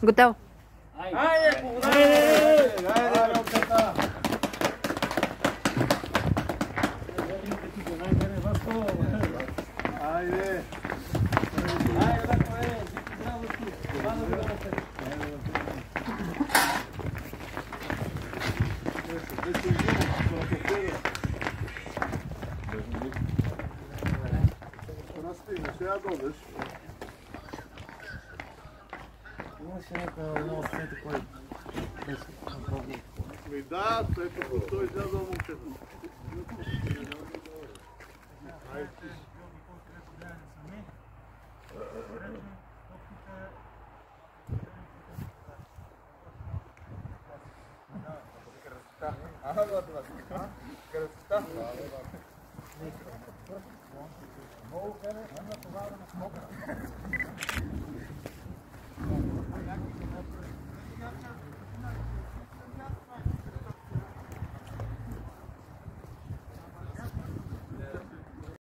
Готово. Ajde, ajde, opeta. Ajde. Ajde, tako je. Bravo ti. Bravo ti. Ja, dobiš. Имаше някакъв много сети, който беше направил. Да, ето той излязъл момчето.